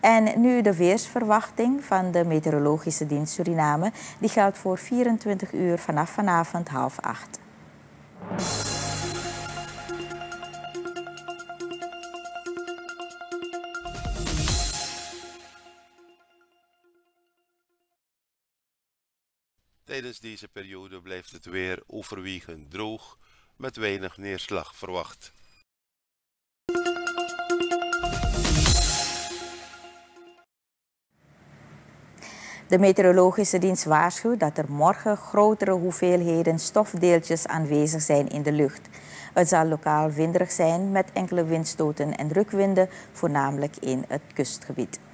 En nu de weersverwachting van de Meteorologische Dienst Suriname. Die geldt voor 24 uur vanaf vanavond 7:30. Tijdens deze periode blijft het weer overwegend droog, met weinig neerslag verwacht. De Meteorologische Dienst waarschuwt dat er morgen grotere hoeveelheden stofdeeltjes aanwezig zijn in de lucht. Het zal lokaal winderig zijn met enkele windstoten en drukwinden, voornamelijk in het kustgebied.